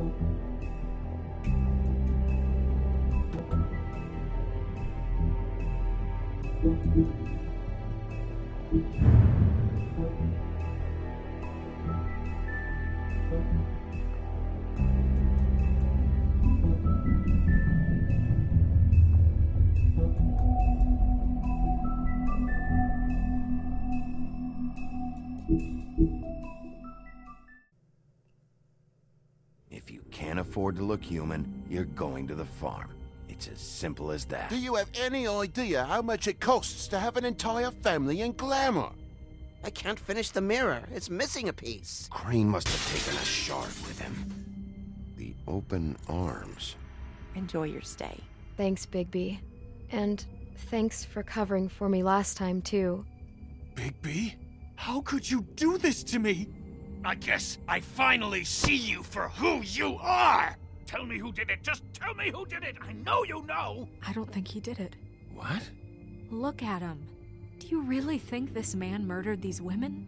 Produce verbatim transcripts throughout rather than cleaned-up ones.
If you can't afford to look human, you're going to the farm. It's as simple as that. Do you have any idea how much it costs to have an entire family in glamour? I can't finish the mirror. It's missing a piece. Crane must have taken a shard with him. The open arms. Enjoy your stay. Thanks, Bigby. And thanks for covering for me last time, too. Bigby? How could you do this to me? I guess I finally see you for who you are! Tell me who did it! Just tell me who did it! I know you know! I don't think he did it. What? Look at him. Do you really think this man murdered these women?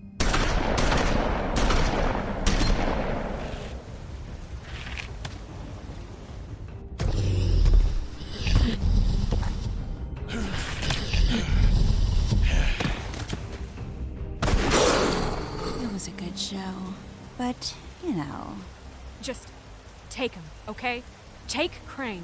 It was a good show, but, you know... Just take him, okay? Take Crane.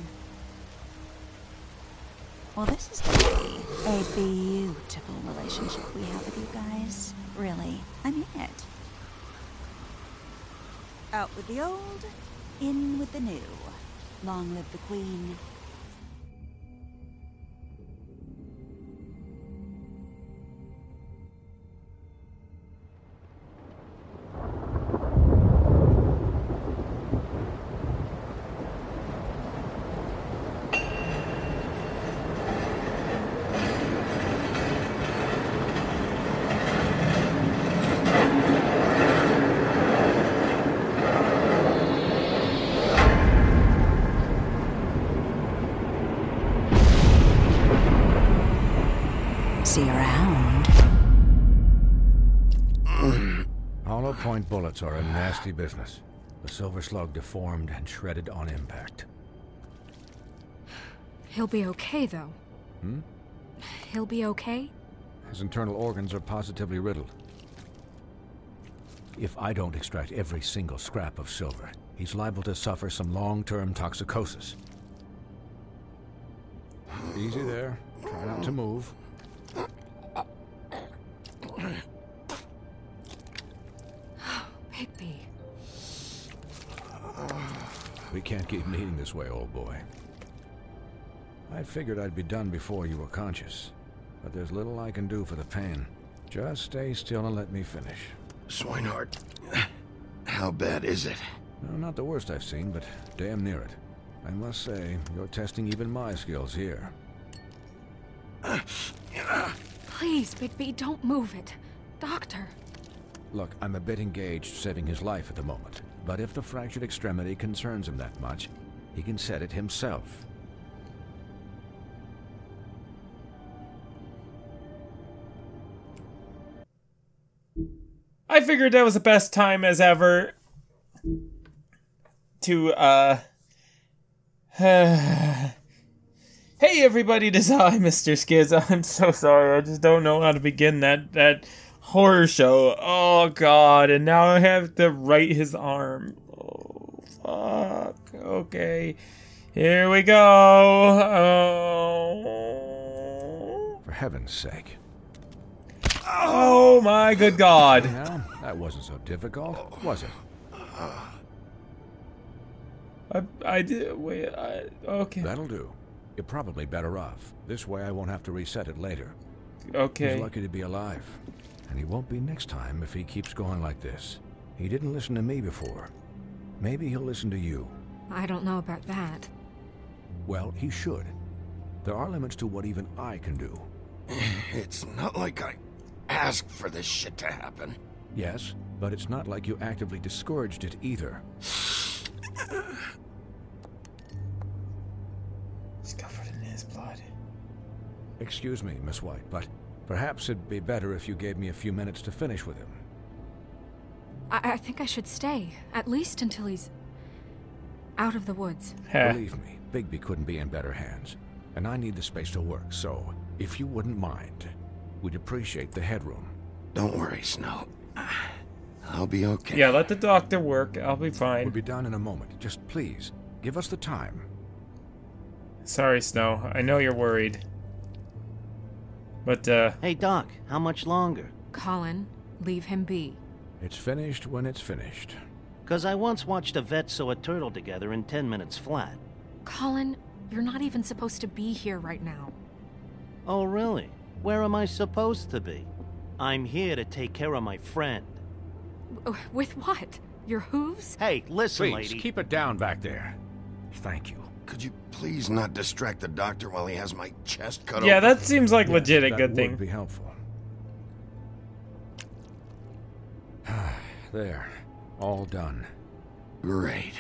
Well, this is gonna be a beautiful relationship we have with you guys. Really, I mean it. Out with the old, in with the new. Long live the Queen. See you around. Hollow point bullets are a nasty business. The silver slug deformed and shredded on impact. He'll be okay, though. Hmm? He'll be okay? His internal organs are positively riddled. If I don't extract every single scrap of silver, he's liable to suffer some long-term toxicosis. Easy there. Try not to move. Bigby. We can't keep meeting this way, old boy. I figured I'd be done before you were conscious, but there's little I can do for the pain. Just stay still and let me finish. Swinehart, how bad is it? No, not the worst I've seen, but damn near it. I must say, you're testing even my skills here. Please, Bigby, don't move it. Doctor. Look, I'm a bit engaged saving his life at the moment, but if the fractured extremity concerns him that much, he can set it himself. I figured that was the best time as ever to, uh... Hey everybody, this is I, MisterSkids. I'm so sorry, I just don't know how to begin that, that horror show. Oh god, and now I have to write his arm. Oh, fuck. Okay. Here we go. Oh. For heaven's sake. Oh my good god. Now, that wasn't so difficult, was it? I, I did, wait, I, okay. That'll do. You're probably better off. This way I won't have to reset it later. Okay. He's lucky to be alive. And he won't be next time if he keeps going like this. He didn't listen to me before. Maybe he'll listen to you. I don't know about that. Well, he should. There are limits to what even I can do. It's not like I asked for this shit to happen. Yes, but it's not like you actively discouraged it either. He's covered in his blood. Excuse me, Miss White, but perhaps it'd be better if you gave me a few minutes to finish with him. I, I think I should stay, at least until he's... out of the woods. Believe me, Bigby couldn't be in better hands. And I need the space to work, so if you wouldn't mind, we'd appreciate the headroom. Don't worry, Snow. I'll be okay. Yeah, let the doctor work. I'll be fine. We'll be done in a moment. Just please, give us the time. Sorry, Snow. I know you're worried. But, uh... Hey, Doc, how much longer? Colin, leave him be. It's finished when it's finished. Because I once watched a vet sew a turtle together in ten minutes flat. Colin, you're not even supposed to be here right now. Oh, really? Where am I supposed to be? I'm here to take care of my friend. With what? Your hooves? Hey, listen, Please, lady. keep it down back there. Thank you. Could you please not distract the doctor while he has my chest cut yeah, open? that seems like Yes, legit a that good would thing. be helpful. There. All done. Great.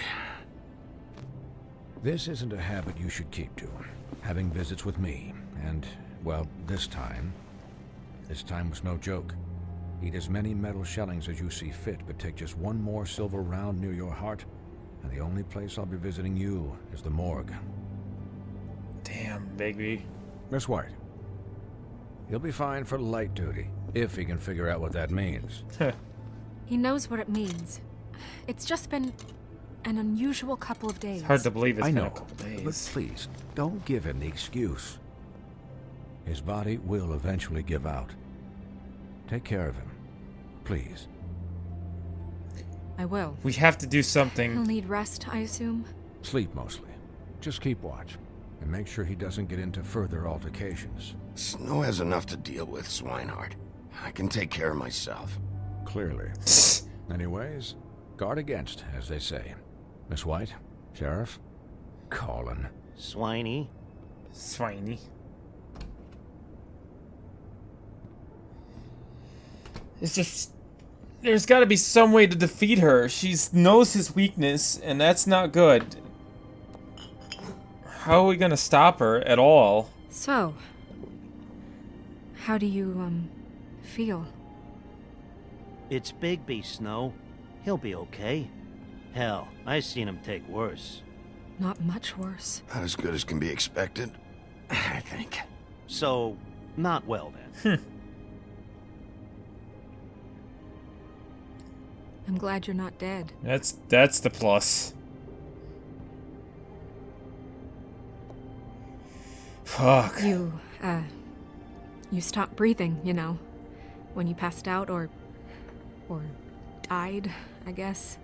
This isn't a habit you should keep to. Having visits with me. And, well, this time... This time was no joke. Eat as many metal shellings as you see fit, but take just one more silver round near your heart, and the only place I'll be visiting you is the morgue. Damn, Bigby. Miss White. He'll be fine for light duty, if he can figure out what that means. He knows what it means. It's just been an unusual couple of days. It's hard to believe it's I been know, a couple days. but please, don't give him the excuse. His body will eventually give out. Take care of him, please. I will. We have to do He'll something. need rest, I assume. Sleep mostly. Just keep watch, and make sure he doesn't get into further altercations. Snow has enough to deal with, Swinehart. I can take care of myself. Clearly. Anyways, guard against, as they say. Miss White, Sheriff, Colin. Swiney. Swiney. It's just... There's gotta be some way to defeat her. She knows his weakness, and that's not good. How are we gonna stop her at all? So, how do you, um, feel? It's Bigby, Snow. He'll be okay. Hell, I seen him take worse. Not much worse. Not as good as can be expected, I think. So, not well then. I'm glad you're not dead. That's that's the plus. Fuck. You, uh, you stopped breathing, you know, when you passed out or, or died, I guess.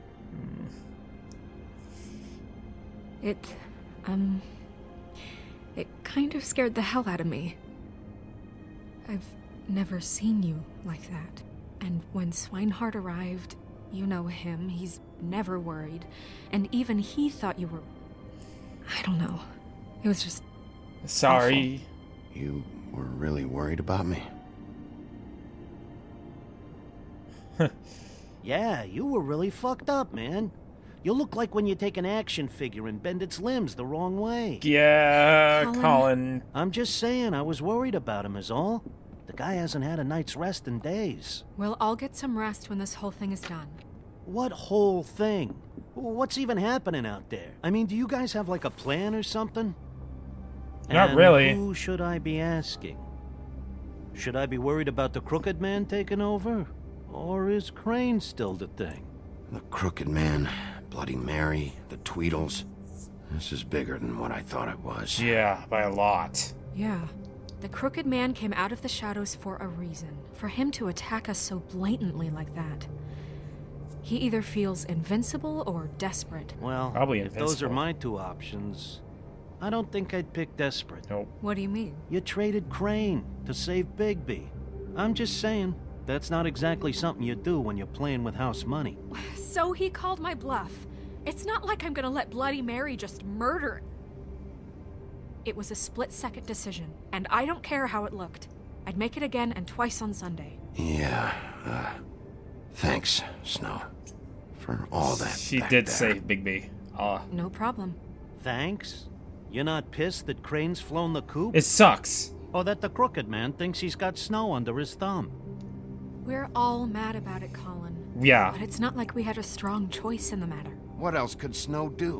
It, um, it kind of scared the hell out of me. I've never seen you like that. And when Swinehart arrived, you know him, he's never worried. And even he thought you were... I don't know. It was just... Sorry. Awful. You were really worried about me? Yeah, you were really fucked up, man. You look like when you take an action figure and bend its limbs the wrong way. Yeah, Colin. Colin. I'm just saying, I was worried about him is all. The guy hasn't had a night's rest in days. We'll all get some rest when this whole thing is done. What whole thing? What's even happening out there? I mean, do you guys have like a plan or something? Not And really. Who should I be asking? Should I be worried about the Crooked Man taking over? Or is Crane still the thing? The Crooked Man, Bloody Mary, the Tweedles. This is bigger than what I thought it was. Yeah, by a lot. Yeah. The Crooked Man came out of the shadows for a reason. For him to attack us so blatantly like that. He either feels invincible or desperate. Well, Probably if those are invincible. my two options, I don't think I'd pick desperate. Nope. What do you mean? You traded Crane to save Bigby. I'm just saying, that's not exactly something you do when you're playing with house money. So he called my bluff. It's not like I'm gonna let Bloody Mary just murder. It was a split-second decision, and I don't care how it looked. I'd make it again and twice on Sunday. Yeah, uh, thanks, Snow, for all that. She back did there. say Bigby. Uh, No problem. Thanks? You're not pissed that Crane's flown the coop? it sucks. Or that the Crooked Man thinks he's got snow under his thumb? We're all mad about it, Colin. Yeah. But it's not like we had a strong choice in the matter. What else could Snow do?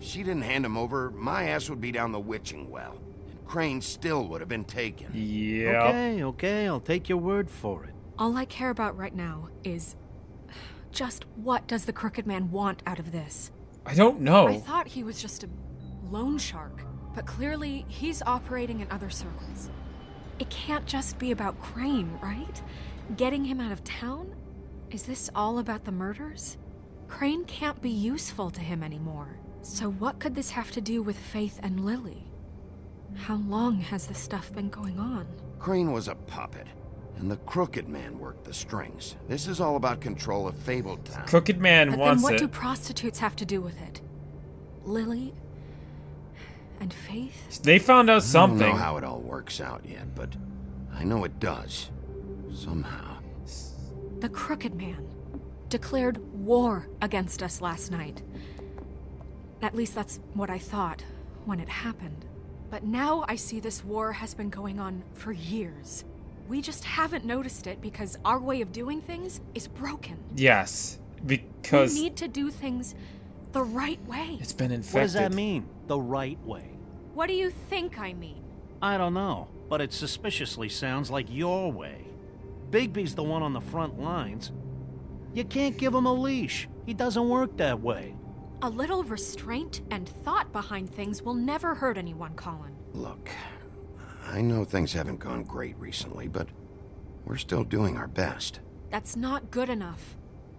If she didn't hand him over, my ass would be down the witching well. And Crane still would have been taken. Yeah. Okay, okay, I'll take your word for it. All I care about right now is just what does the Crooked Man want out of this? I don't know. I thought he was just a loan shark, but clearly he's operating in other circles. It can't just be about Crane, right? Getting him out of town? Is this all about the murders? Crane can't be useful to him anymore. So what could this have to do with Faith and Lily? How long has this stuff been going on? Crane was a puppet, and the Crooked Man worked the strings. This is all about control of Fabletown. Crooked Man But wants then what it. do prostitutes have to do with it? Lily and Faith? They found out I something. don't know how it all works out yet, but I know it does. Somehow. The Crooked Man declared war against us last night. At least that's what I thought when it happened. But now I see this war has been going on for years. We just haven't noticed it because our way of doing things is broken. Yes, because we need to do things the right way. it's been infected. What does that mean, the right way? What do you think I mean? I don't know, but it suspiciously sounds like your way. Bigby's the one on the front lines. You can't give him a leash. He doesn't work that way. A little restraint and thought behind things will never hurt anyone, Colin. Look, I know things haven't gone great recently, but we're still doing our best. That's not good enough.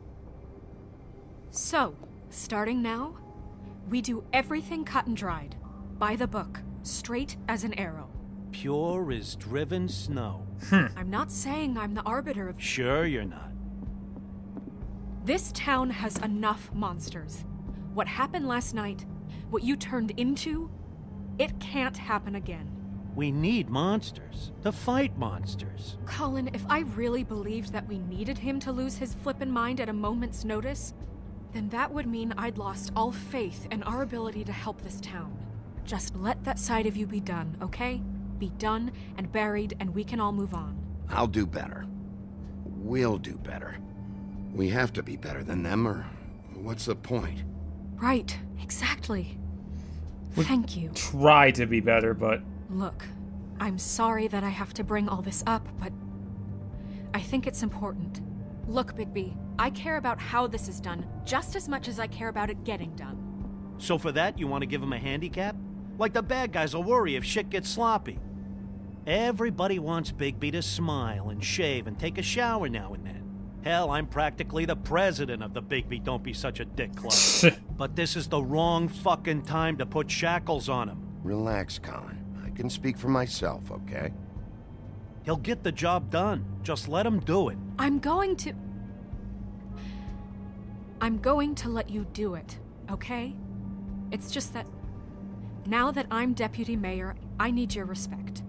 So, starting now, we do everything cut and dried. By the book, straight as an arrow. Pure as driven snow. I'm not saying I'm the arbiter of... Sure you're not. This town has enough monsters. What happened last night, what you turned into, it can't happen again. We need monsters to fight monsters. Colin, if I really believed that we needed him to lose his flippin' mind at a moment's notice, then that would mean I'd lost all faith in our ability to help this town. Just let that side of you be done, okay? Be done and buried, and we can all move on. I'll do better. We'll do better. We have to be better than them, or what's the point? Right, exactly. We Thank you. Try to be better, but Look, I'm sorry that I have to bring all this up, but I think it's important. Look, Bigby, I care about how this is done just as much as I care about it getting done. So for that, you want to give him a handicap? Like the bad guys will worry if shit gets sloppy. Everybody wants Bigby to smile and shave and take a shower now and then. Hell, I'm practically the president of the Bigby Don't Be Such a Dick Club. But this is the wrong fucking time to put shackles on him. Relax, Colin. I can speak for myself, okay? He'll get the job done. Just let him do it. I'm going to... I'm going to let you do it, okay? It's just that now that I'm deputy mayor, I need your respect.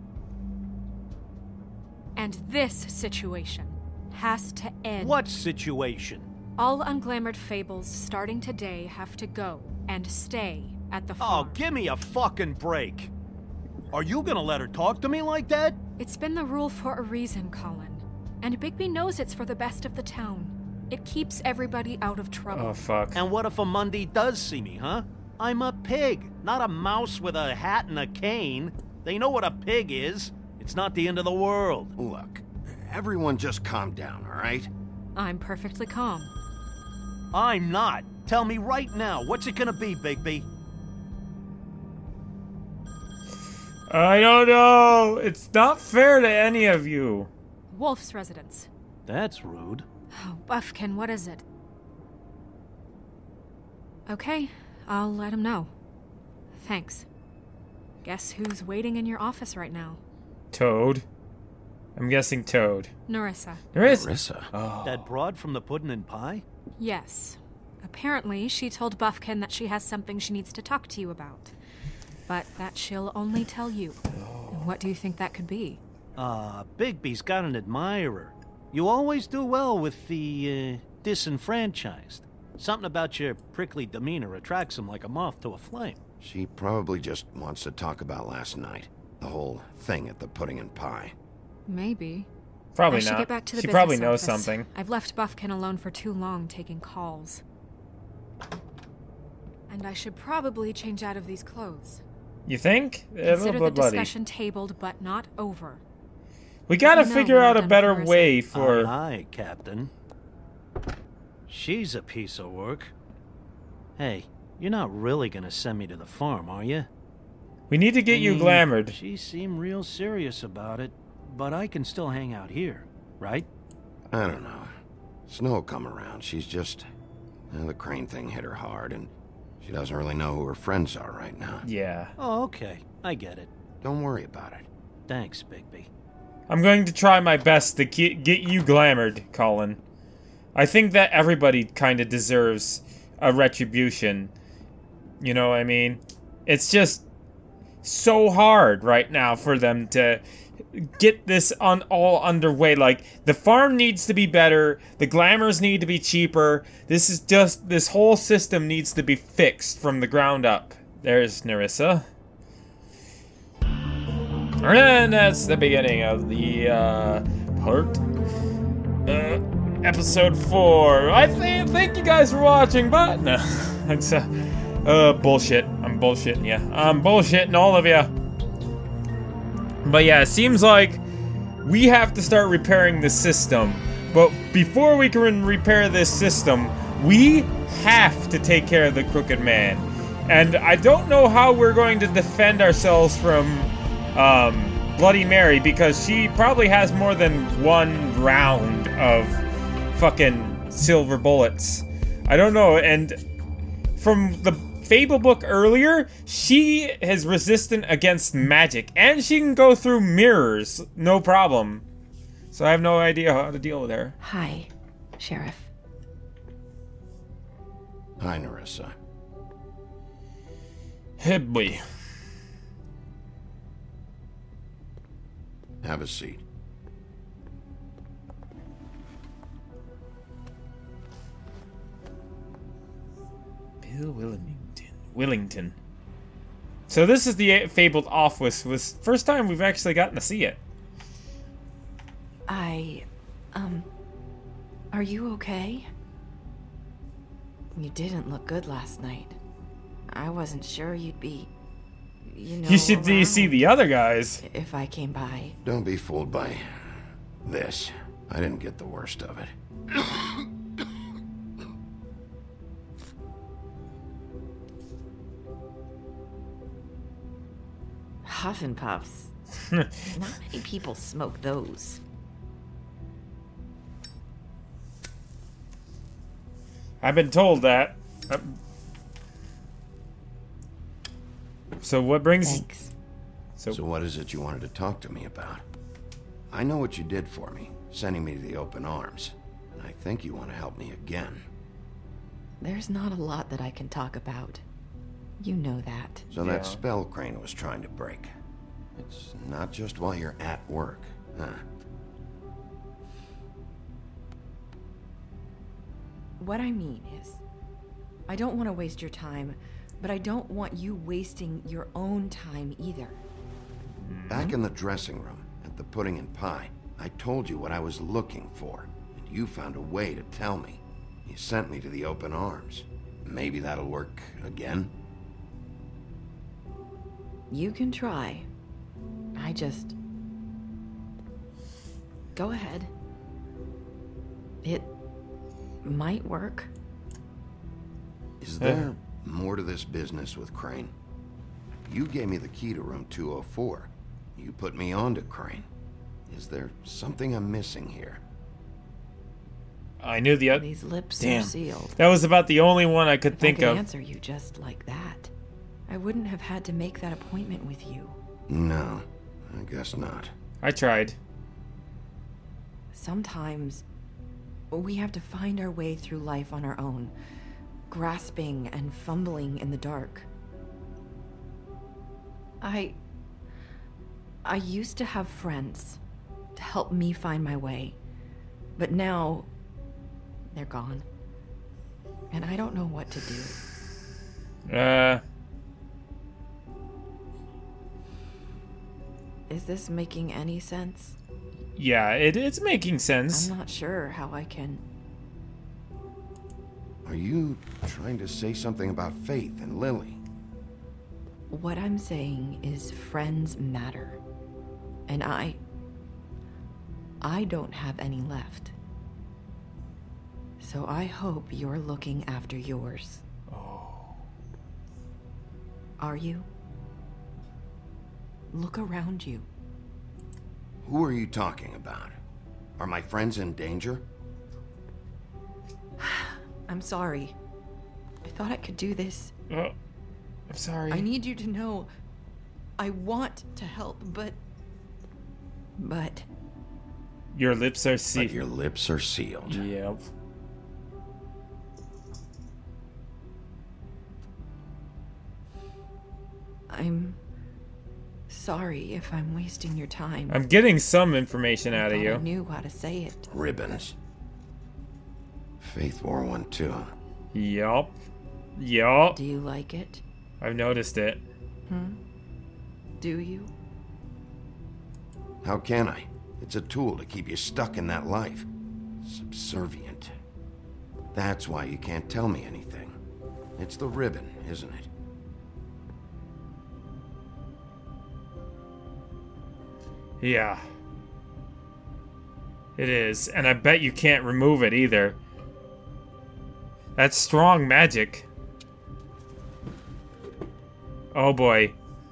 And this situation has to end. What situation? All unglamored fables starting today have to go and stay at the farm. Oh, give me a fucking break. Are you gonna let her talk to me like that? It's been the rule for a reason, Colin. And Bigby knows it's for the best of the town. It keeps everybody out of trouble. oh fuck. And what if a Monday does see me, huh? I'm a pig, not a mouse with a hat and a cane. They know what a pig is. It's not the end of the world. Look, everyone just calm down, all right? I'm perfectly calm. I'm not. Tell me right now, what's it gonna be, Bigby? I don't know. It's not fair to any of you. Wolf's residence. That's rude. Oh, Buffkin, what is it? Okay, I'll let him know. Thanks. Guess who's waiting in your office right now? Toad. I'm guessing Toad. Narissa. Narissa. Marissa. Oh. That broad from the puddin' and pie? Yes. Apparently, she told Buffkin that she has something she needs to talk to you about. But that she'll only tell you. And what do you think that could be? Ah, uh, Bigby's got an admirer. You always do well with the, uh, disenfranchised. Something about your prickly demeanor attracts him like a moth to a flame. She probably just wants to talk about last night. The whole thing at the pudding and pie. Maybe. Probably I should not. get back to the she business probably knows office. something. I've left Buffkin alone for too long taking calls. And I should probably change out of these clothes. You think? Consider the discussion tabled, but not over. We gotta You know figure when out we're a done better conversing. way for... Aye, aye, Captain. She's a piece of work. Hey, you're not really gonna send me to the farm, are you? We need to get I you mean, glamored. She seemed real serious about it, but I can still hang out here, right? I don't know. Snow come around. She's just... Well, the crane thing hit her hard, and she doesn't really know who her friends are right now. Yeah. Oh, okay. I get it. Don't worry about it. Thanks, Bigby. I'm going to try my best to get you glamored, Colin. I think that everybody kind of deserves a retribution. You know what I mean? It's just so hard right now for them to get this on all underway. Like, the farm needs to be better. The glamours need to be cheaper. This is just, this whole system needs to be fixed from the ground up. There's Nerissa. And that's the beginning of the, uh, part, uh, episode four. I th thank you guys for watching, but no, it's, uh, uh, bullshit. I'm bullshitting you. I'm bullshitting all of you. But yeah, it seems like we have to start repairing the system. But before we can repair this system, we have to take care of the Crooked Man. And I don't know how we're going to defend ourselves from um, Bloody Mary, because she probably has more than one round of fucking silver bullets. I don't know, and from the Fable book earlier, she is resistant against magic, and she can go through mirrors, no problem. So I have no idea how to deal with her. Hi, Sheriff. Hi, Nerissa. Hey, boy. Have a seat. Bill Willington. Willington. So this is the Fabled office. Was first time we've actually gotten to see it. I, um, are you okay? You didn't look good last night. I wasn't sure you'd be, you know, You should around see the other guys. if I came by. Don't be fooled by this. I didn't get the worst of it. Huff and puffs. Not many people smoke those. I've been told that. Uh, so what brings... Thanks. So, So what is it you wanted to talk to me about? I know what you did for me, sending me to the open arms. And I think you want to help me again. There's not a lot that I can talk about. You know that. So Yeah. that spell Crane was trying to break. It's not just while you're at work, huh? What I mean is, I don't want to waste your time, but I don't want you wasting your own time either. Back in the dressing room, at the pudding and pie, I told you what I was looking for, and you found a way to tell me. You sent me to the open arms. Maybe that'll work again? You can try. I just... Go ahead. It might work. Is there more to this business with Crane? You gave me the key to room two oh four. You put me on to Crane. Is there something I'm missing here? I knew the other... These lips Damn. are sealed. That was about the only one I could If think I could of. answer you just like that, I wouldn't have had to make that appointment with you. No, I guess not. I tried. Sometimes we have to find our way through life on our own, grasping and fumbling in the dark. I... I used to have friends to help me find my way, but now they're gone, and I don't know what to do. Uh... Is this making any sense? Yeah, it, it's making sense. I'm not sure how I can... Are Are you trying to say something about Faith and Lily? What I'm saying is friends matter. And I... I don't have any left. So I hope you're looking after yours. Oh. Are you? Look around you. Who are you talking about? Are my friends in danger? I'm sorry. I thought I could do this. Oh, I'm sorry. I need you to know I want to help, but... But... Your lips are sealed. But your lips are sealed. Yep. I'm sorry if I'm wasting your time. I'm getting some information out of I you. knew how to say it. Ribbons. Faith wore one too. Yup. Yup. Do you like it? I've noticed it. Hmm? Do you? How can I? It's a tool to keep you stuck in that life. Subservient. That's why you can't tell me anything. It's the ribbon, isn't it? Yeah. It is. And I bet you can't remove it either. That's strong magic. Oh boy.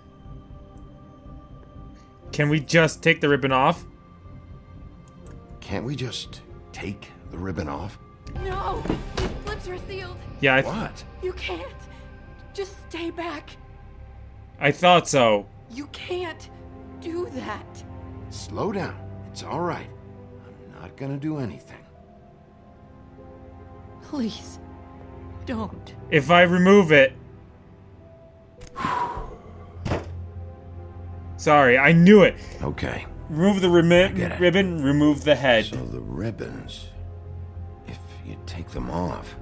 Can we just take the ribbon off? Can't we just take the ribbon off? No! His lips are sealed! Yeah, I th What? You can't! Just stay back! I thought so. You can't do that! Slow down. It's all right. I'm not gonna do anything. Please, don't. If I remove it... Sorry, I knew it. Okay. Remove the ribbon, ribbon, remove the head. So the ribbons, if you take them off...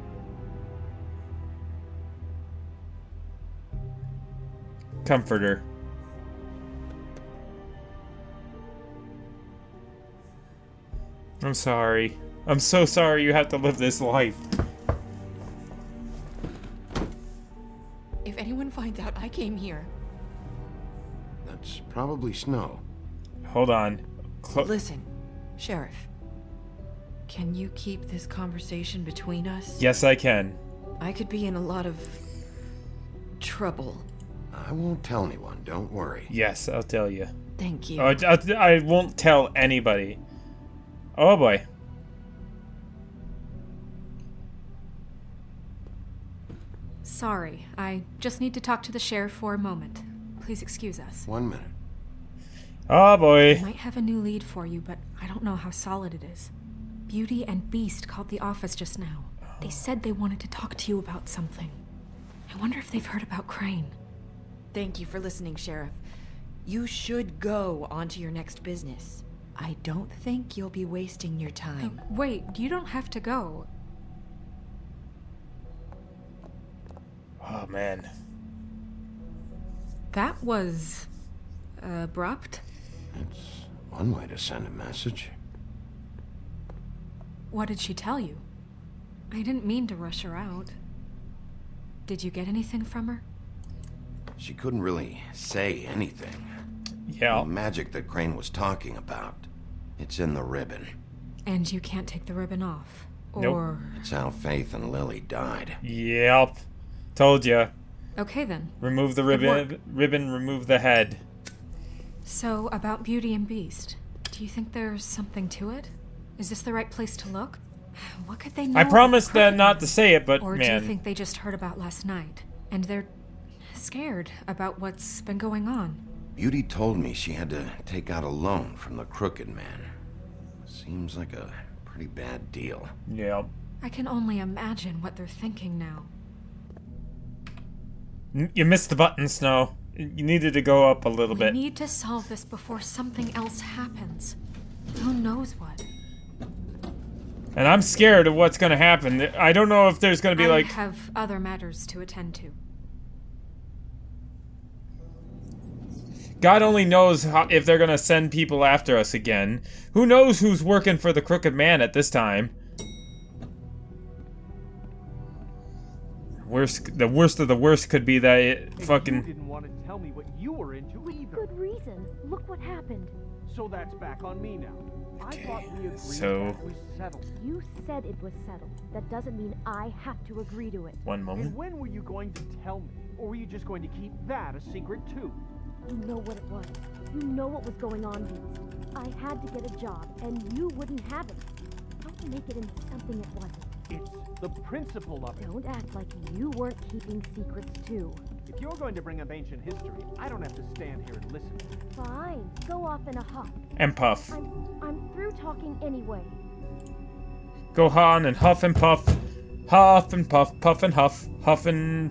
Comforter. I'm sorry. I'm so sorry you have to live this life. If anyone finds out I came here... That's probably Snow. Hold on. Clo Listen, Sheriff. Can you keep this conversation between us? Yes, I can. I could be in a lot of... trouble. I won't tell anyone, don't worry. Yes, I'll tell you. Thank you. Oh, I, I won't tell anybody. Oh boy. Sorry, I just need to talk to the sheriff for a moment. Please excuse us. One minute. Oh I boy. might have a new lead for you, but I don't know how solid it is. Beauty and Beast called the office just now. They said they wanted to talk to you about something. I wonder if they've heard about Crane. Thank you for listening, Sheriff. You should go on to your next business. I don't think you'll be wasting your time. Oh, wait, you don't have to go. Oh man. That was... abrupt. It's one way to send a message. What did she tell you? I didn't mean to rush her out. Did you get anything from her? She couldn't really say anything. Yeah. The magic that Crane was talking about. It's in the ribbon. And you can't take the ribbon off? Nope. Or... It's how Faith and Lily died. Yep. Told ya. Okay then. Remove the Good ribbon. work. Ribbon. Remove the head. So, about Beauty and Beast. Do you think there's something to it? Is this the right place to look? What could they know? I promised about that not to say it, but Or man. do you think they just heard about last night? And they're scared about what's been going on? Beauty told me she had to take out a loan from the Crooked Man. Seems like a pretty bad deal. Yep. I can only imagine what they're thinking now. N- You missed the button, Snow. You needed to go up a little We bit. need to solve this before something else happens. Who knows what? And I'm scared of what's gonna happen. I don't know if there's gonna be I like... have other matters to attend to. God only knows how, if they're gonna send people after us again. Who knows who's working for the Crooked Man at this time? Worst, the worst of the worst could be that it And fucking. you didn't want to tell me what you were into either. Good reason. Look what happened. So that's back on me now. Okay, I thought we agreed so- that was settled. You said it was settled. That doesn't mean I have to agree to it. One And moment. when were you going to tell me? Or were you just going to keep that a secret too? You know what it was. You know what was going on, Beast. I had to get a job, and you wouldn't have it. Don't make it into something it wasn't. It's the principle of it. Don't act like you weren't keeping secrets too. If you're going to bring up ancient history, I don't have to stand here and listen. Fine. Go off in a huff. And puff. I'm I'm through talking anyway. Go on and huff and puff. Huff and puff, puff and huff. Huff and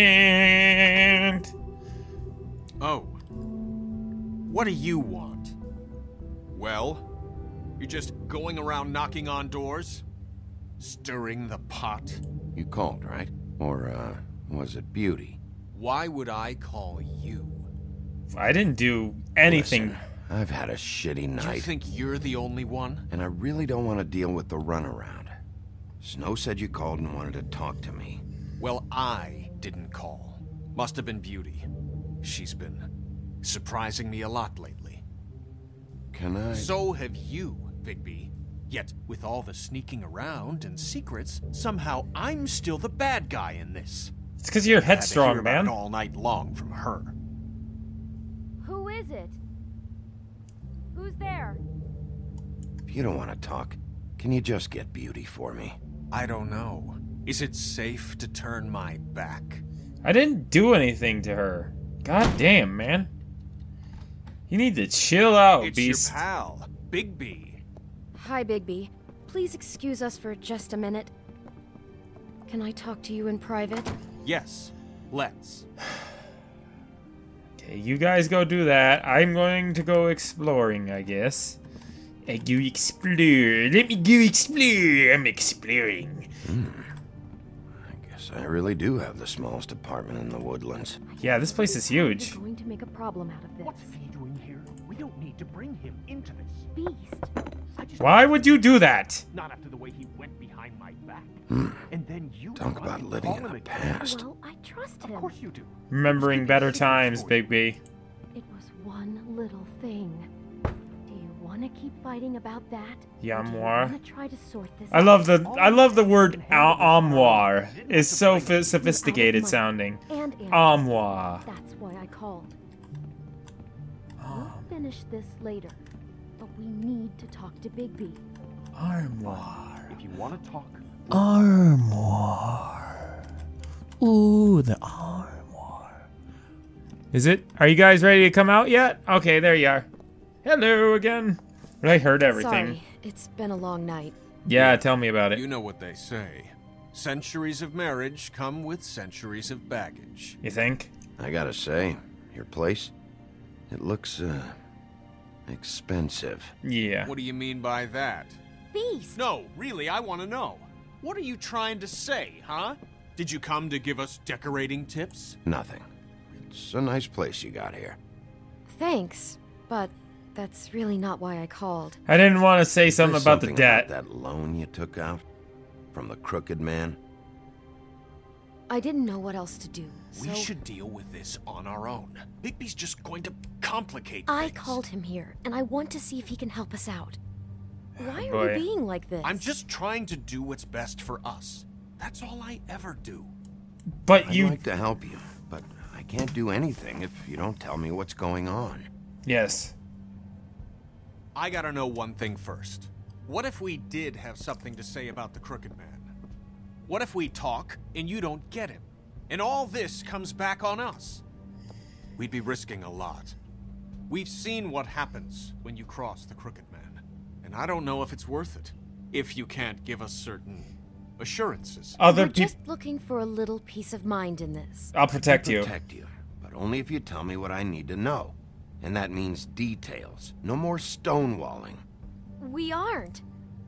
paint. Oh. What do you want? Well, you're just going around knocking on doors? Stirring the pot? You called, right? Or, uh, was it Beauty? Why would I call you? I didn't do anything. Listen, I've had a shitty night. You think you're the only one? And I really don't want to deal with the runaround. Snow said you called and wanted to talk to me. Well, I didn't call. Must have been Beauty. She's been surprising me a lot lately. Can I... So have you, Bigby. Yet, with all the sneaking around and secrets, somehow I'm still the bad guy in this. It's because you're I had to hear headstrong, about man. it all night long from her. Who is it? Who's there? If you don't want to talk, can you just get Beauty for me? I don't know. Is it safe to turn my back? I didn't do anything to her. God damn, man. You need to chill out, It's Beast. your pal, Bigby. Hi, Bigby. Please excuse us for just a minute. Can I talk to you in private? Yes, let's. Okay, you guys go do that. I'm going to go exploring, I guess. I go explore. Let me go explore. I'm exploring. Hmm. I guess I really do have the smallest apartment in the woodlands. Yeah, this place is huge. You're going to make a problem out of this. What's he doing here? We don't need to bring him into this. Beast. I just Why would you do that? Not after the way he went behind my back. Hmm. And then you Talk run about and living call in him the again. past. Well, I trust Of him. course you do. Remembering better times, Bigby. It was one little thing. Do you want to keep fighting about that? Yeah, Or do you moi. want to try to sort this I love out? the I love the word armoire. It's so fi- sophisticated sounding. And Anna. Armoire. That's why I called. We'll finish this later, but we need to talk to Bigby. Armoire. If you want to talk, Armoire. Ooh, the armoire. Is it? Are you guys ready to come out yet? Okay, there you are. Hello again. I heard everything. Sorry, it's been a long night. Yeah, tell me about it. You know what they say. Centuries of marriage come with centuries of baggage. You think? I gotta say, your place, it looks, uh, expensive. Yeah. What do you mean by that? Beast! No, really, I want to know. What are you trying to say, huh? Did you come to give us decorating tips? Nothing. It's a nice place you got here. Thanks, but that's really not why I called. I didn't want to say something There's about the something debt. about that loan you took out from the crooked man. I didn't know what else to do, so We should deal with this on our own. Bigby's just going to complicate I things. called him here, and I want to see if he can help us out. Why are Boy. you being like this? I'm just trying to do what's best for us. That's all I ever do. But I'd you. like to help you, but I can't do anything if you don't tell me what's going on. Yes. I gotta know one thing first. What if we did have something to say about the Crooked Man? What if we talk and you don't get him? And all this comes back on us? We'd be risking a lot. We've seen what happens when you cross the Crooked Man. And I don't know if it's worth it. If you can't give us certain assurances. Other We're people. just looking for a little peace of mind in this. I'll protect you. Protect you, but only if you tell me what I need to know. And that means details. No more stonewalling. We aren't.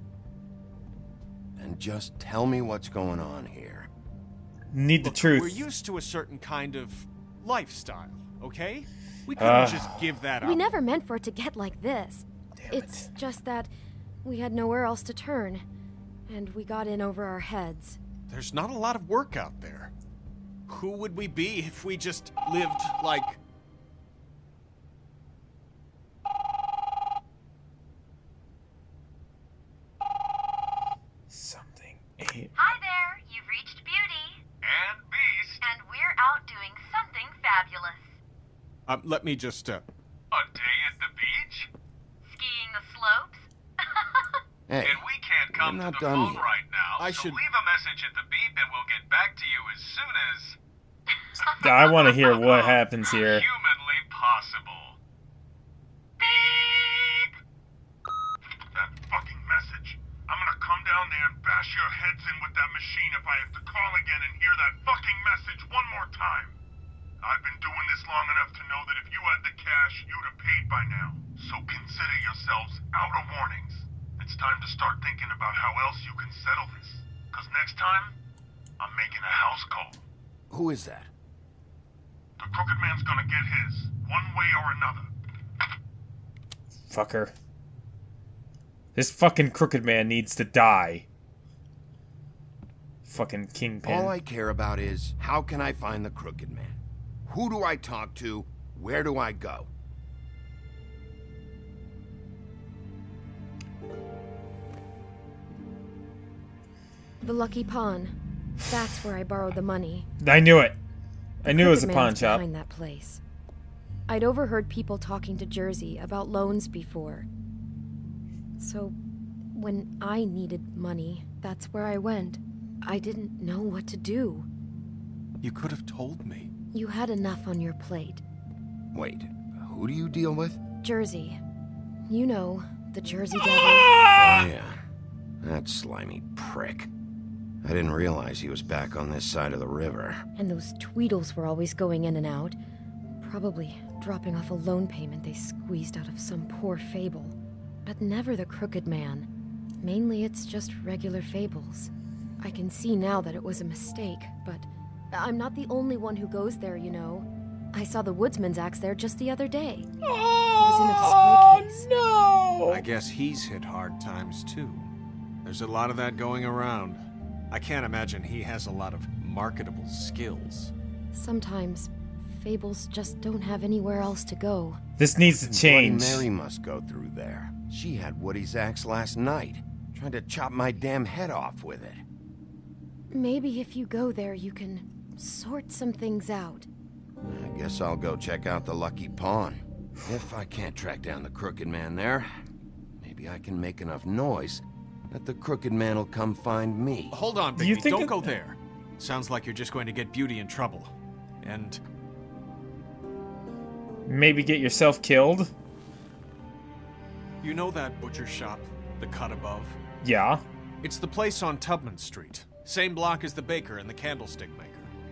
And just tell me what's going on here. Need the Look, truth. We're used to a certain kind of lifestyle, okay? We couldn't Ah. just give that up. We never meant for it to get like this. Damn It's it. just that we had nowhere else to turn, and we got in over our heads. There's not a lot of work out there. Who would we be if we just lived like... Something. Hi there, you've reached Beauty. And Beast. And we're out doing something fabulous. Um, let me just, uh... A day at the beach? Skiing the slopes? Hey, and we can't come I'm not to the done phone yet. right now, I so should- leave a message at the beep and we'll get back to you as soon as... I want to hear what happens here. Humanly possible. Beep! That fucking message. I'm gonna come down there and bash your heads in with that machine if I have to call again and hear that fucking message one more time. I've been doing this long enough to know that if you had the cash, you'd have paid by now. So consider yourselves out of warnings. It's time to start thinking about how else you can settle this. Because next time, I'm making a house call. Who is that? The Crooked Man's gonna get his, one way or another. Fucker. This fucking Crooked Man needs to die. Fucking Kingpin. All I care about is, how can I find the Crooked Man? Who do I talk to? Where do I go? The Lucky Pawn. That's where I borrowed the money. I knew it. I knew it was a Crooked pawn Man's shop. behind that place. I'd overheard people talking to Jersey about loans before. So, when I needed money, that's where I went. I didn't know what to do. You could have told me. You had enough on your plate. Wait, who do you deal with? Jersey. You know, the Jersey Devil. Yeah, that slimy prick. I didn't realize he was back on this side of the river. And those Tweedles were always going in and out. Probably dropping off a loan payment they squeezed out of some poor Fable. But never the Crooked Man. Mainly it's just regular Fables. I can see now that it was a mistake, but I'm not the only one who goes there, you know. I saw the Woodsman's axe there just the other day. It was in a display case. No! I guess he's hit hard times, too. There's a lot of that going around. I can't imagine he has a lot of marketable skills. Sometimes, Fables just don't have anywhere else to go. This needs to change. Bloody Mary must go through there. She had Woody's axe last night, trying to chop my damn head off with it. Maybe if you go there, you can sort some things out. I guess I'll go check out the Lucky Pawn. If I can't track down the Crooked Man there, maybe I can make enough noise that the Crooked Man will come find me. Hold on, You Bigby. think Don't it- go there. Sounds like you're just going to get Beauty in trouble. And Maybe get yourself killed? you know that butcher shop, the cut above? Yeah. It's the place on Tubman Street. Same block as the baker and the candlestick maker.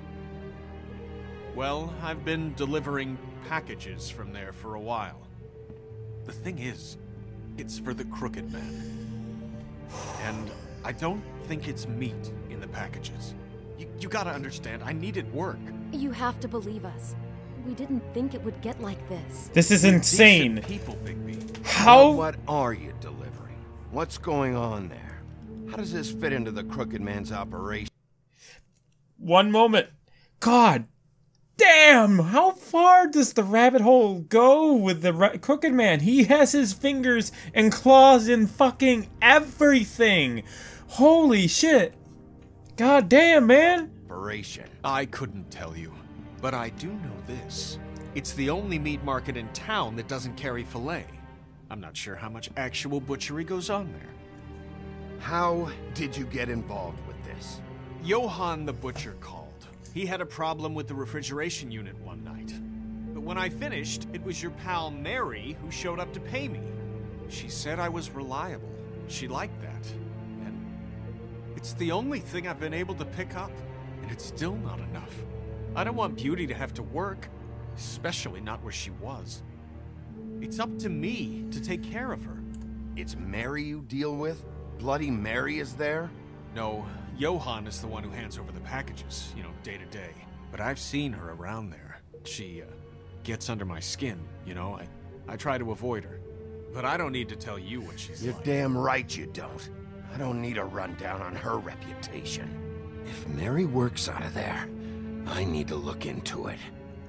Well, I've been delivering packages from there for a while. The thing is, it's for the Crooked Man. And I don't think it's meat in the packages. You, you gotta understand, I needed work. You have to believe us. We didn't think it would get like this. This is We're insane. decent people, Bigby. How? What are you delivering? What's going on there? How does this fit into the Crooked Man's operation? One moment. God damn! How far does the rabbit hole go with the ra- Crooked Man? He has his fingers and claws in fucking everything. Holy shit. God damn, man. Operation. I couldn't tell you, but I do know this. It's the only meat market in town that doesn't carry filet. I'm not sure how much actual butchery goes on there. How did you get involved with this? Johann the butcher called. He had a problem with the refrigeration unit one night. But when I finished, it was your pal Mary who showed up to pay me. She said I was reliable. She liked that. And it's the only thing I've been able to pick up, and it's still not enough. I don't want Beauty to have to work, especially not where she was. It's up to me to take care of her. It's Mary you deal with? Bloody Mary is there? No, Johann is the one who hands over the packages, you know, day to day. But I've seen her around there. She, uh, gets under my skin, you know? I, I try to avoid her. But I don't need to tell you what she's You're like. damn right you don't. I don't need a rundown on her reputation. If Mary works out of there, I need to look into it.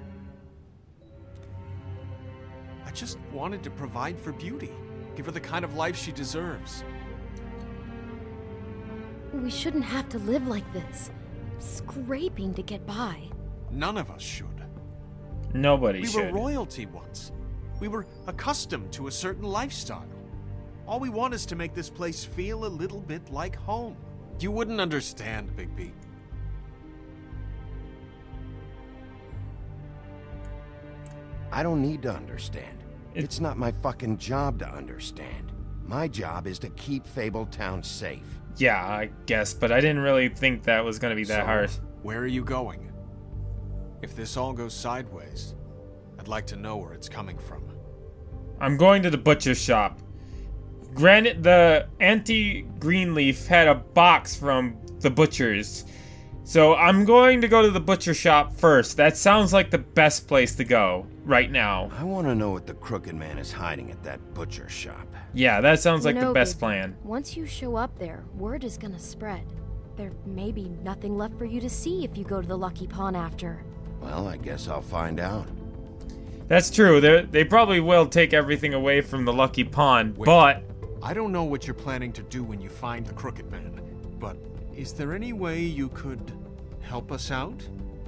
I just wanted to provide for Beauty. Give her the kind of life she deserves. We shouldn't have to live like this, scraping to get by. None of us should. Nobody we should. We were royalty once. We were accustomed to a certain lifestyle. All we want is to make this place feel a little bit like home. You wouldn't understand, Bigby. I don't need to understand. It's not my fucking job to understand. My job is to keep Fabletown safe. Yeah, I guess, but I didn't really think that was gonna be that So, hard. Where are you going? If this all goes sideways, I'd like to know where it's coming from. I'm going to the butcher shop. Granted, the anti-Greenleaf had a box from the butcher's. So I'm going to go to the butcher shop first. That sounds like the best place to go right now. I want to know what the Crooked Man is hiding at that butcher shop. Yeah, that sounds like You the know, best Bigby, plan. Once you show up there, word is gonna spread. There may be nothing left for you to see if you go to the Lucky Pawn after. Well, I guess I'll find out. That's true. They they probably will take everything away from the Lucky Pawn, Wait, but I don't know what you're planning to do when you find the Crooked Man, but is there any way you could help us out?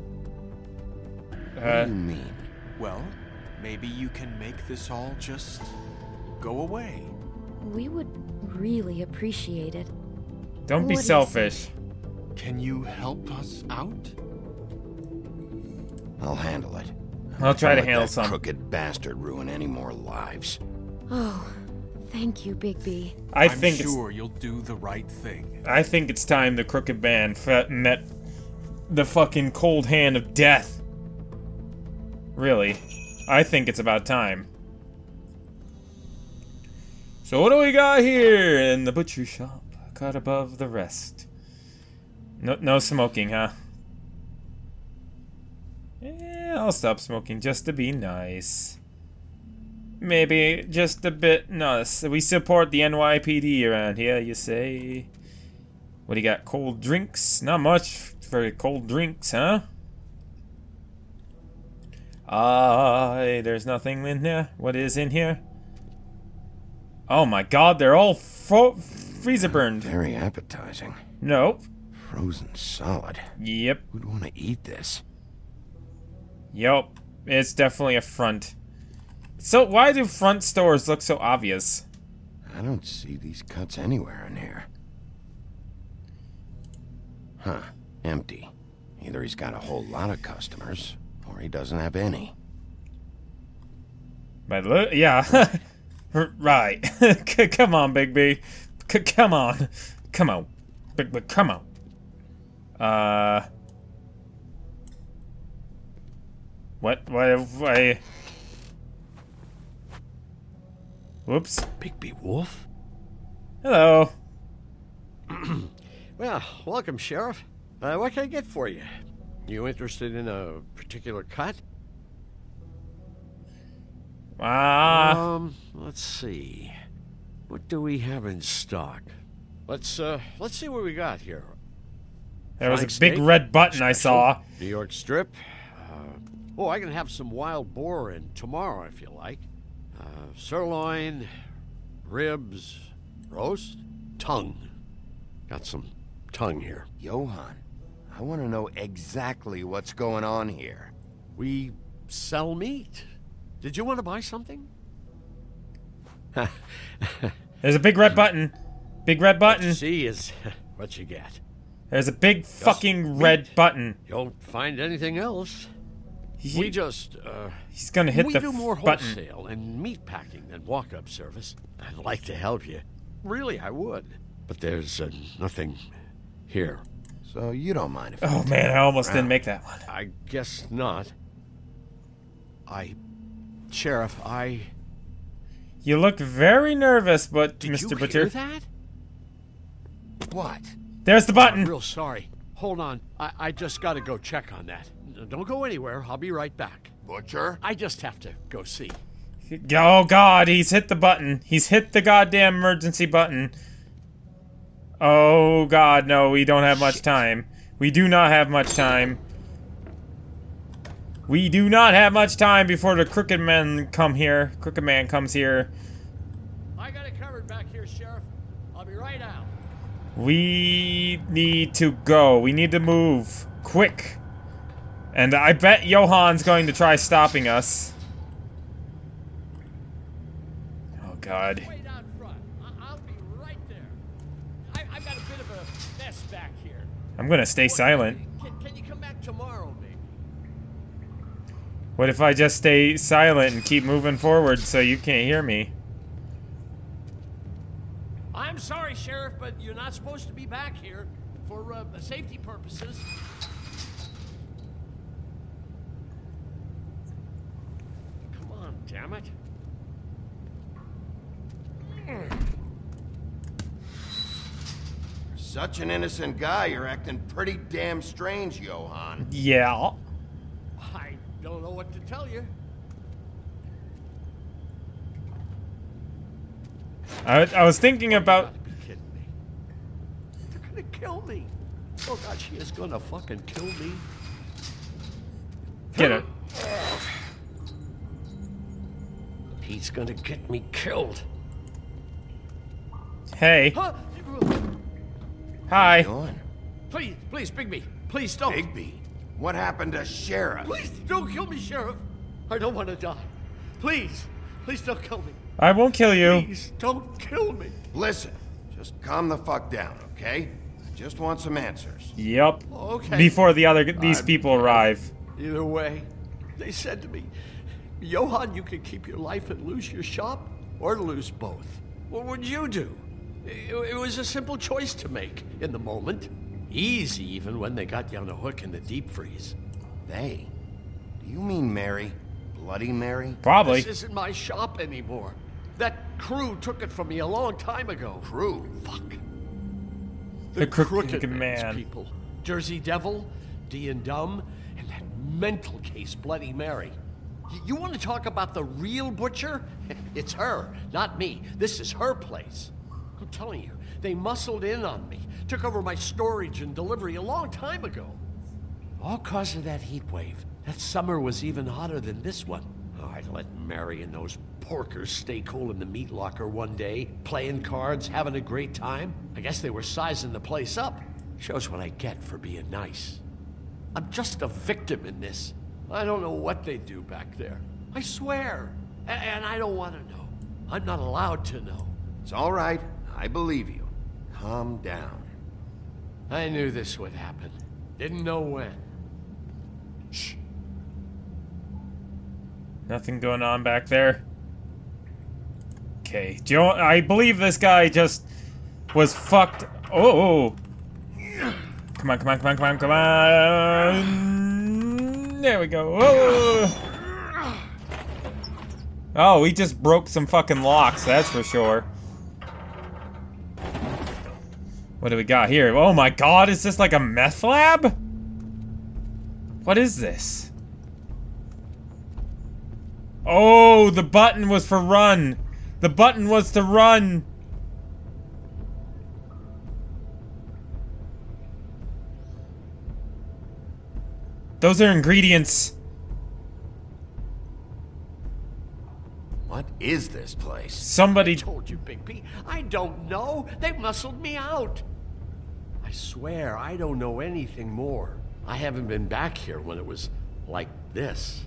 What uh, do you mean? Well, maybe you can make this all just go away. We would really appreciate it. don't be What do you selfish. say? Can you help us out? I'll handle it. I'll try to Don't let handle that some. crooked bastard ruin any more lives. Oh, thank you, Bigby. I I'm think sure you'll do the right thing. it's I think it's time the Crooked Man f- met the fucking cold hand of death. Really, I think it's about time. So what do we got here in the butcher shop? Cut above the rest. No, no smoking, huh? Yeah, I'll stop smoking just to be nice. Maybe just a bit nice. We support the N Y P D around here, you say? What do you got? Cold drinks? Not much for cold drinks, huh? Ah, there's nothing in here. What is in here? Oh my god, they're all fro freezer burned. Very appetizing. Nope. Frozen solid. Yep. Who'd want to eat this? Yep. It's definitely a front. So why do front stores look so obvious? I don't see these cuts anywhere in here. Huh. Empty. Either he's got a whole lot of customers, or he doesn't have any. By the look, yeah. Right. Come on, Bigby. C come on. Come on. Bigby, come on. Uh... What? Why? Why? Whoops. Bigby Wolf? Hello. Well, welcome, Sheriff. Uh, what can I get for you? You interested in a particular cut? Ah. Um, let's see. What do we have in stock? Let's, uh, let's see what we got here. There was a Flank big steak, red button I special, saw. New York strip. Uh, oh, I can have some wild boar in tomorrow if you like. Uh, sirloin, ribs, roast, tongue. Got some tongue here. Johann, I want to know exactly what's going on here. We sell meat. Did you want to buy something? There's a big red button. Big red What button. you see is what you get. There's a big Just fucking meat. red button. You don't find anything else. He- we just, uh... He's gonna hit we the do more button. wholesale and meat packing than walk-up service. I'd like to help you. Really, I would. But there's uh, nothing here. So you don't mind if I Oh take man, a I almost look didn't around? make that one. I guess not. I... Sheriff, I... You look very nervous, but Did Mister you Butcher. hear that? What? There's the button. I'm real sorry. Hold on. I, I just gotta go check on that. Don't go anywhere. I'll be right back. Butcher? I just have to go see. Oh god, he's hit the button. He's hit the goddamn emergency button. Oh god, no, we don't have much Shit. time. We do not have much time. We do not have much time before the Crooked Man come here. Crooked Man comes here. I got it covered back here, Sheriff. I'll be right out. We need to go. We need to move. Quick. And I bet Johan's going to try stopping us. Oh, God. Wait out front. I I'll be right there. I I've got a bit of a mess back here. I'm going to stay silent. Can, can you come back tomorrow, maybe? What if I just stay silent and keep moving forward so you can't hear me? I'm sorry, Sheriff, but you're not supposed to be back here for uh, safety purposes. Come on, damn it. For such an innocent guy, you're acting pretty damn strange, Johan. Yeah. I don't know what to tell you. I, I was thinking about... You gotta be kidding me. They're gonna kill me. Oh God, she is gonna fucking kill me. Get it. He's gonna get me killed. Hey. Huh? Hi. Doing? Please, please, Bigby, please don't. Bigby, what happened to Sheriff? Please don't kill me, Sheriff. I don't want to die. Please, please don't kill me. I won't kill you. Please don't kill me. Listen, just calm the fuck down, okay? I just want some answers. Yep. Okay. Before the other these I'm- people arrive. Either way, they said to me, Johan, you can keep your life and lose your shop, or lose both. What would you do? It, it was a simple choice to make in the moment. Easy, even when they got you on a hook in the deep freeze. They? Do you mean Mary? Bloody Mary? Probably. This isn't my shop anymore. That crew took it from me a long time ago. Crew? Fuck. The Crooked Crooked Man's Man. people. Jersey Devil, D and Dumb, and that mental case, Bloody Mary. Y- You want to talk about the real butcher? It's her, not me. This is her place. I'm telling you, they muscled in on me, took over my storage and delivery a long time ago. All cause of that heat wave. That summer was even hotter than this one. Oh, I let Mary and those porkers stay cool in the meat locker one day, playing cards, having a great time. I guess they were sizing the place up. Shows what I get for being nice. I'm just a victim in this. I don't know what they do back there. I swear. A- and I don't want to know. I'm not allowed to know. It's all right. I believe you. Calm down. I knew this would happen. Didn't know when. Shh. Nothing going on back there. Okay. Do you know, I believe this guy just was fucked. Oh. Come on, come on, come on, come on, come on. There we go. Oh. Oh, he just broke some fucking locks, that's for sure. What do we got here? Oh my god, is this like a meth lab? What is this? Oh, the button was for run. The button was to run. Those are ingredients. What is this place? Somebody I told you, Bigby. I don't know. They muscled me out. I swear, I don't know anything more. I haven't been back here when it was like this.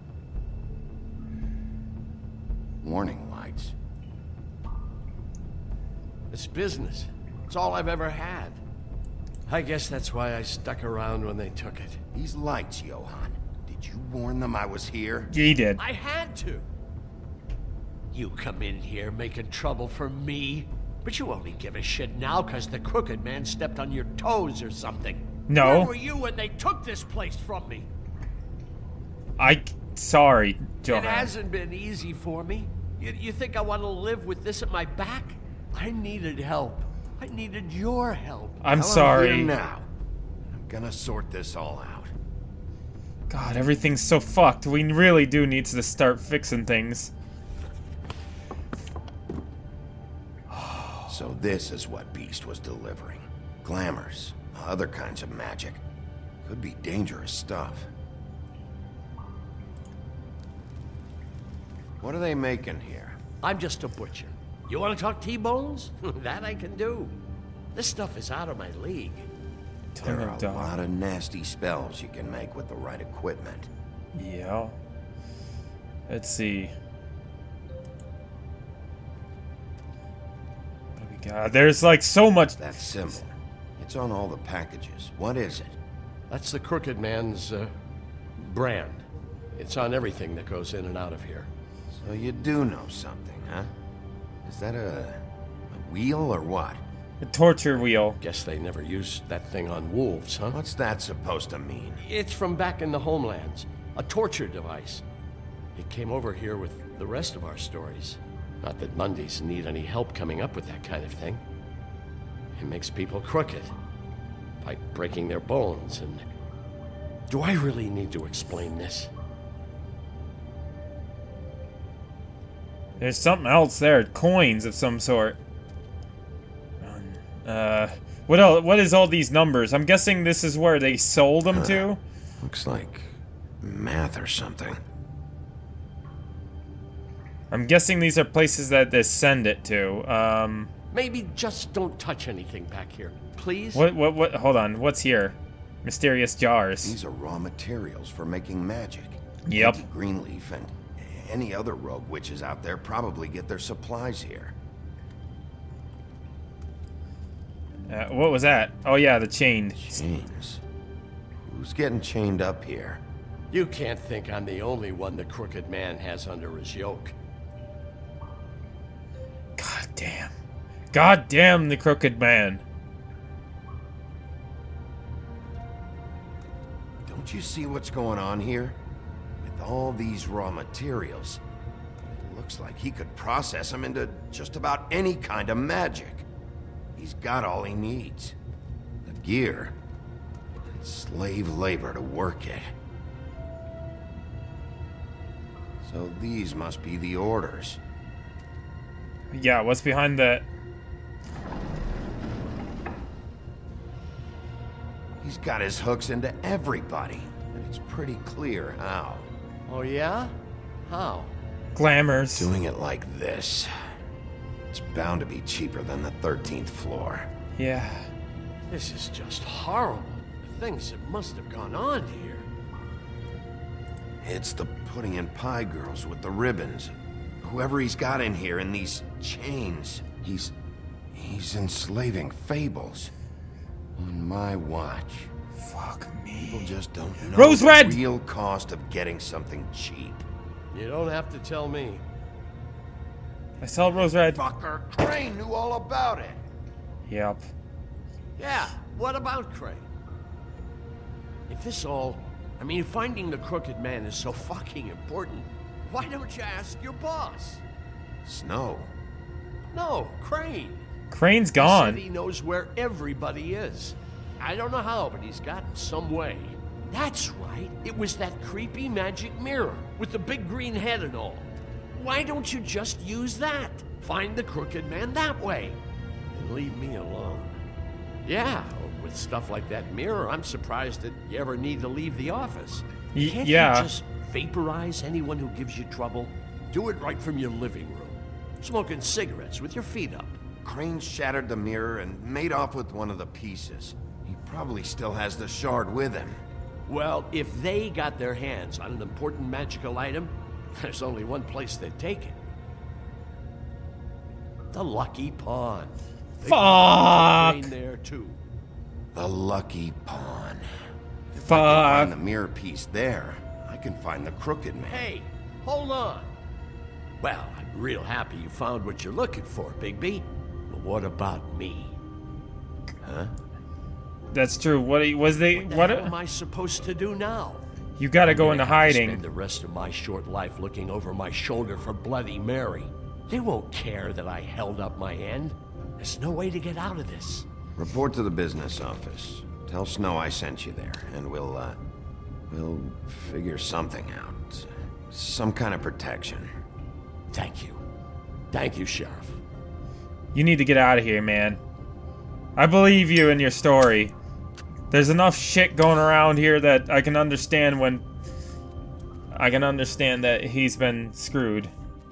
Warning lights. It's business. It's all I've ever had. I guess that's why I stuck around when they took it. These lights, Johan. Did you warn them I was here? He did. I had to. You come in here making trouble for me, but you only give a shit now because the Crooked Man stepped on your toes or something. No. Where were you when they took this place from me? I... Sorry, Johan. It hasn't been easy for me. You, you think I want to live with this at my back? I needed help. I needed your help. I'm Well, I'm sorry. here now. I'm gonna sort this all out. God, everything's so fucked. We really do need to start fixing things. So this is what Beast was delivering. Glamours, other kinds of magic. Could be dangerous stuff. What are they making here? I'm just a butcher. You want to talk T-bones? That I can do. This stuff is out of my league. There are a lot of nasty spells you can make with the right equipment. Yeah. Let's see. What do we got? There's like so much. That symbol. It's on all the packages. What is it? That's the Crooked Man's uh, brand. It's on everything that goes in and out of here. So you do know something, huh? Is that a, a wheel or what? A torture wheel. Guess they never used that thing on wolves, huh? What's that supposed to mean? It's from back in the homelands. A torture device. It came over here with the rest of our stories. Not that Mundies need any help coming up with that kind of thing. It makes people crooked. By breaking their bones and... Do I really need to explain this? There's something else there. Coins of some sort. Uh, what else? What is all these numbers? I'm guessing this is where they sold them uh, to. Looks like math or something. I'm guessing these are places that they send it to. Um, Maybe just don't touch anything back here, please. What? What? What? Hold on. What's here? Mysterious jars. These are raw materials for making magic. Yep. Maybe Greenleaf and any other rogue witches out there probably get their supplies here. Uh, what was that? Oh yeah, the chain. Chains. Who's getting chained up here? You can't think I'm the only one the Crooked Man has under his yoke. God damn. God damn the Crooked Man. Don't you see what's going on here? With all these raw materials, it looks like he could process them into just about any kind of magic. He's got all he needs. The gear and slave labor to work it. So these must be the orders. Yeah, what's behind that? He's got his hooks into everybody, and it's pretty clear how. Oh yeah? How? Glamours. Doing it like this. It's bound to be cheaper than the thirteenth floor. Yeah. This is just horrible. The things that must have gone on here. It's the pudding and pie girls with the ribbons. Whoever he's got in here in these chains, he's... he's enslaving Fables. On my watch. Fuck me. People just don't know Rose the Red! real cost of getting something cheap. You don't have to tell me. I saw Rose Red. Fucker, Crane knew all about it. Yep. Yeah, what about Crane? If this all... I mean, finding the Crooked Man is so fucking important, why don't you ask your boss? Snow. No, Crane. Crane's gone. He said he knows where everybody is. I don't know how, but he's got some way. That's right. It was that creepy magic mirror with the big green head and all. Why don't you just use that? Find the Crooked Man that way. And leave me alone. Yeah, with stuff like that mirror, I'm surprised that you ever need to leave the office. Y Can't yeah. you just vaporize anyone who gives you trouble? Do it right from your living room. Smoking cigarettes with your feet up. Crane shattered the mirror and made off with one of the pieces. He probably still has the shard with him. Well, if they got their hands on an important magical item, there's only one place they'd take it. The Lucky Pawn. They Fuck! Crane there too. The Lucky Pawn. If Fuck. I can find the mirror piece there, I can find the Crooked Man. Hey, hold on. Well, I'm real happy you found what you're looking for, Bigby. But what about me? Huh? That's true. What was they? What, the What? hell am I supposed to do now? You gotta I'm go gonna into have to hiding. Spend the rest of my short life looking over my shoulder for Bloody Mary. They won't care that I held up my end. There's no way to get out of this. Report to the business office. Tell Snow I sent you there, and we'll, uh, we'll figure something out. Some kind of protection. Thank you. Thank you, Sheriff. You need to get out of here, man. I believe you in your story. There's enough shit going around here that I can understand when... I can understand that he's been screwed.